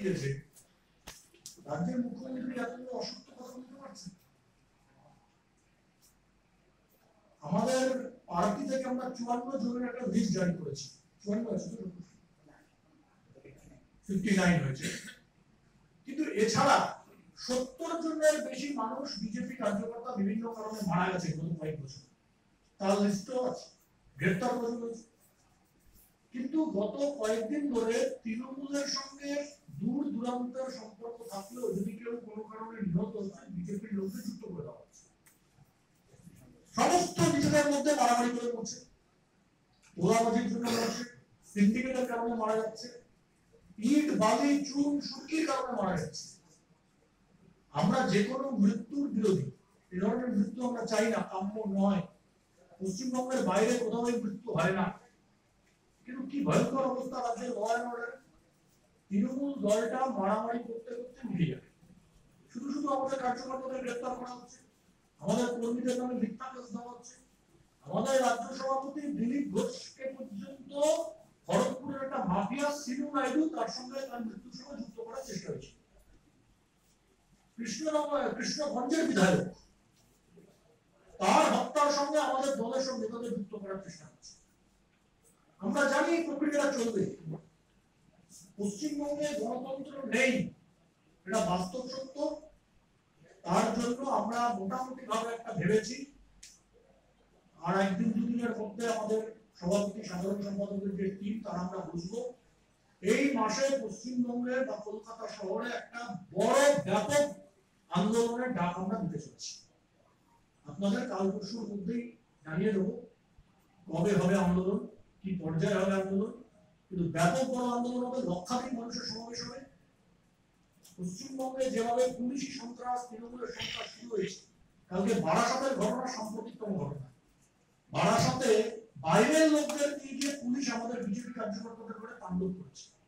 রাজ্যের মুখ্যমন্ত্রী এতগুলো অসত্য কথা বলতে পারছেন? আমাদের পার্টি থেকে আমরা 54 জনের একটা লিস্ট জারি করেছি। 59 হয়েছে, কিন্তু এছাড়া 70 জনের বেশি মানুষ বিজেপি কার্যকর্তা বিভিন্ন কারণে মারা গেছে গত কয়েক বছর, তার লিস্টও আছে, গ্রেপ্তার করা হয়েছে। কিন্তু গত কয়েকদিন ধরে তৃণমূলের সঙ্গে দূর দূরান্তের সম্পর্ক থাকলেও যদি কেউ কোনো কারণে নিহত হয়, বিজেপির লোককে যুক্ত করে দেওয়া হচ্ছে। সমস্ত নিজেদের মধ্যে মারামারি করে পড়ছে, তোলাবাজির জন্য মরছে, সিন্ডিকেটের কারণে মারা যাচ্ছে, ইট বালি চুন সুরকির কারণে মারা যাচ্ছে। আমরা যে কোনো মৃত্যুর বিরোধী, এই ধরনের মৃত্যু আমরা চাই না, কাম্য নয়। পশ্চিমবঙ্গের বাইরে কোথাও এই মৃত্যু হয় না, কিন্তু কি ভয়ঙ্কর অবস্থা রাজ্যের ল অ্যান্ড অর্ডার। তৃণমূল দলটা মারামারি করতে করতে মিটে যাবে। শুধু শুধু আমাদের কার্যকর্তাদের গ্রেপ্তার করা হচ্ছে, আমাদের কর্মীদের নামে মিথ্যা কেস দেওয়া হচ্ছে, আমাদের রাজ্য সভাপতি দিলীপ ঘোষকে পর্যন্ত খড়গপুরের একটা মাফিয়া সিনু নাইডু তার সঙ্গে তার মৃত্যুর সময় যুক্ত করার চেষ্টা হয়েছে। কৃষ্ণগঞ্জের বিধায়ক, তার হত্যার সঙ্গে আমাদের দলের সব নেতাদের যুক্ত করার চেষ্টা হচ্ছে। আমরা জানি এই প্রক্রিয়াটা চলবে। পশ্চিমবঙ্গে গণতন্ত্র নেই, এটা বাস্তব সত্য। তার জন্য আমরা মোটামুটি ভাবে একটা ভেবেছি, আর একদিন দুদিনের মধ্যে আমাদের সভাপতি সাধারণ সম্পাদকের যে টিম তারা আমরা বুঝবো। এই মাসে পশ্চিমবঙ্গে বা কলকাতা শহরে একটা বড় ব্যাপক আন্দোলনের ডাক আমরা দিতে চলেছি। আপনাদের কাল পরশুর মধ্যেই জানিয়ে দেবো কবে হবে আন্দোলন, কি পর্যায়ে হবে আন্দোলন, কিন্তু ব্যাপক বড় আন্দোলন হবে, লক্ষাধিক মানুষের সমাবেশ হবে। পশ্চিমবঙ্গে যেভাবে পুলিশি সন্ত্রাস, তৃণমূলের সন্ত্রাস শুরু হয়েছে, কালকে বারাসাতের ঘটনা সাম্প্রতিকতম ঘটনা। বারাসাতে বাইরের লোকদের নিয়ে গিয়ে পুলিশ আমাদের বিজেপি কার্যকর্তাদের করে তাণ্ডব করেছে।